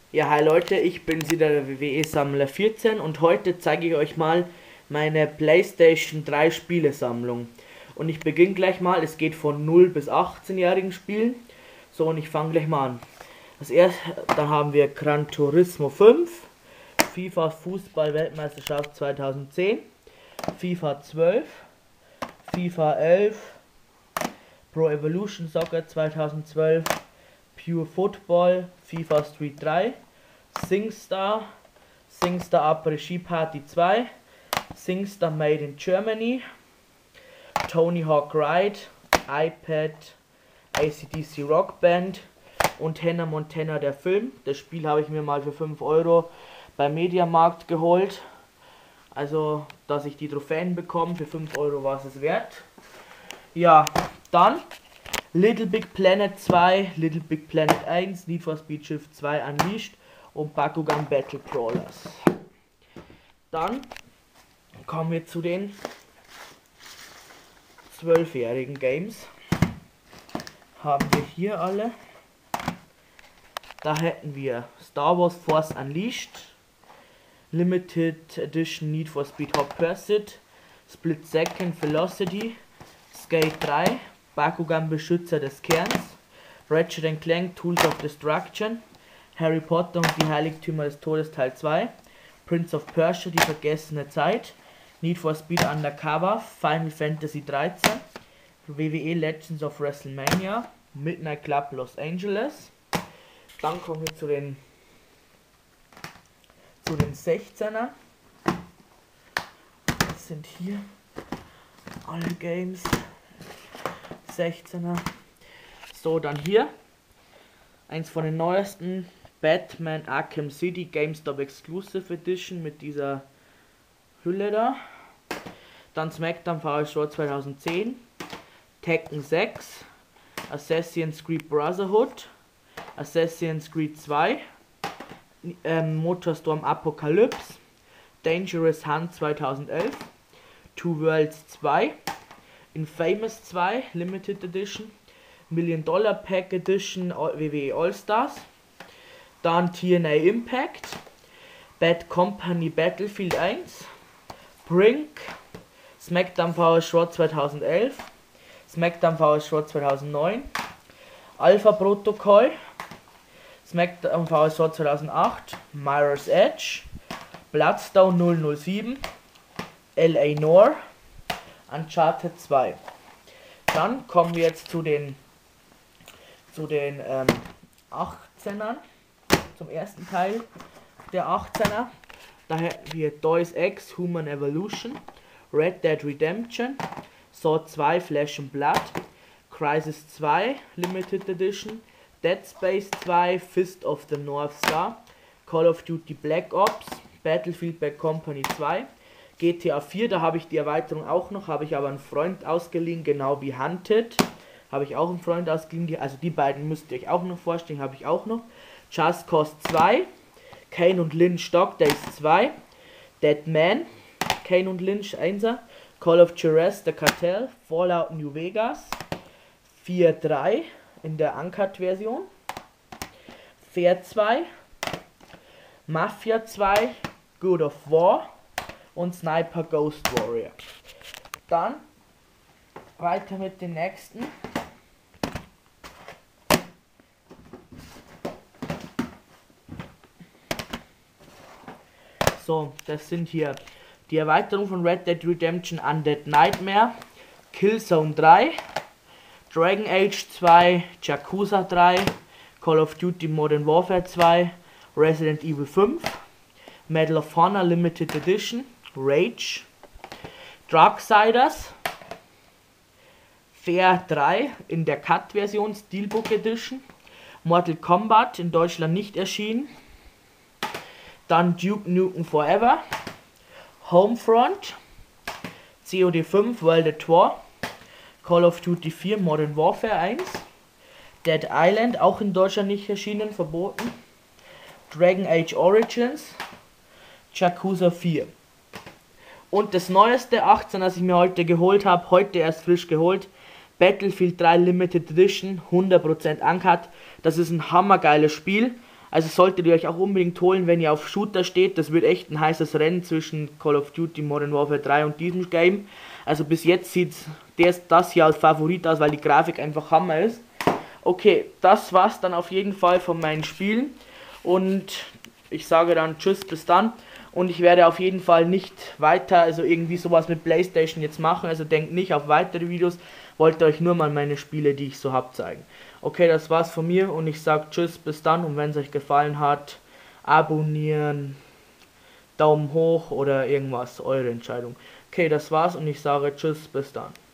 Ja, hi Leute, ich bin wieder der WWE-Sammler 14 und heute zeige ich euch mal meine PlayStation 3 Spielesammlung. Und ich beginne gleich mal, es geht von 0 bis 18-jährigen Spielen. So, und ich fange gleich mal an. Das erste, dann haben wir Gran Turismo 5, FIFA Fußball Weltmeisterschaft 2010, FIFA 12, FIFA 11, Pro Evolution Soccer 2012, Pure Football, FIFA Street 3, SingStar, SingStar Après-Ski Party 2, SingStar Made in Germany, Tony Hawk Ride, iPad, AC/DC Rock Band und Hannah Montana der Film. Das Spiel habe ich mir mal für 5 Euro beim Mediamarkt geholt. Also, dass ich die Trophäen bekomme, für 5 Euro war es wert. Ja, dann Little Big Planet 2, Little Big Planet 1, Need for Speed Shift 2 Unleashed und Bakugan Battle Crawlers. Dann kommen wir zu den 12-jährigen Games. Haben wir hier alle. Da hätten wir Star Wars Force Unleashed, Limited Edition Need for Speed Hot Pursuit, Split Second Velocity, Skate 3, Bakugan Beschützer des Kerns, Ratchet & Clank Tools of Destruction, Harry Potter und die Heiligtümer des Todes Teil 2, Prince of Persia die vergessene Zeit, Need for Speed Undercover, Final Fantasy 13, WWE Legends of WrestleMania, Midnight Club Los Angeles. Dann kommen wir zu den 16er. Das sind hier alle Games. 16er. So, dann hier eins von den neuesten, Batman Arkham City GameStop Exclusive Edition mit dieser Hülle da. Dann SmackDown vs. Raw 2010, Tekken 6, Assassin's Creed Brotherhood, Assassin's Creed 2, Motorstorm Apocalypse, Dangerous Hunt 2011, Two Worlds 2, Infamous 2 Limited Edition, $1 Million Pack Edition WWE All-Stars, dann TNA Impact, Bad Company Battlefield 1, Brink, SmackDown vs. Raw 2011, SmackDown vs. Raw 2009, Alpha Protocol, SmackDown vs. Raw 2008, Mirror's Edge, Bloodstone 007, LA Noire, Uncharted 2. Dann kommen wir jetzt zu den 18ern, zum ersten Teil der 18er. Da hätten wir Deus Ex Human Evolution, Red Dead Redemption, Saw 2 Flesh and Blood, Crysis 2 Limited Edition, Dead Space 2 Fist of the North Star, Call of Duty Black Ops, Battlefield Bad Company 2, GTA 4, da habe ich die Erweiterung auch noch, habe ich aber einen Freund ausgeliehen, genau wie Hunted, habe ich auch einen Freund ausgeliehen, also die beiden müsst ihr euch auch noch vorstellen, habe ich auch noch. Just Cause 2, Kane und Lynch Dog Days 2, Dead Man, Kane und Lynch 1er, Call of Juarez The Cartel, Fallout New Vegas, 4.3 in der Uncut-Version, Fair 2, Mafia 2, God of War und Sniper Ghost Warrior. Dann weiter mit den nächsten. So, das sind hier die Erweiterung von Red Dead Redemption Undead Nightmare, Killzone 3, Dragon Age 2, Yakuza 3, Call of Duty Modern Warfare 2, Resident Evil 5, Medal of Honor Limited Edition, Rage, Darksiders, Fair 3 in der Cut-Version, Steelbook Edition, Mortal Kombat in Deutschland nicht erschienen, dann Duke Nukem Forever, Homefront, COD 5 World at War, Call of Duty 4 Modern Warfare 1, Dead Island auch in Deutschland nicht erschienen, verboten, Dragon Age Origins, Yakuza 4. Und das neueste 18, das ich mir heute geholt habe, heute erst frisch geholt, Battlefield 3 Limited Edition, 100% Uncut. Das ist ein hammergeiles Spiel. Also solltet ihr euch auch unbedingt holen, wenn ihr auf Shooter steht. Das wird echt ein heißes Rennen zwischen Call of Duty Modern Warfare 3 und diesem Game. Also bis jetzt sieht das hier als Favorit aus, weil die Grafik einfach Hammer ist. Okay, das war's dann auf jeden Fall von meinen Spielen. Und ich sage dann tschüss, bis dann. Und ich werde auf jeden Fall nicht weiter, also irgendwie sowas mit PlayStation jetzt machen. Also denkt nicht auf weitere Videos. Wollte euch nur mal meine Spiele, die ich so hab, zeigen. Okay, das war's von mir und ich sag tschüss, bis dann. Und wenn es euch gefallen hat, abonnieren, Daumen hoch oder irgendwas, eure Entscheidung. Okay, das war's und ich sage tschüss, bis dann.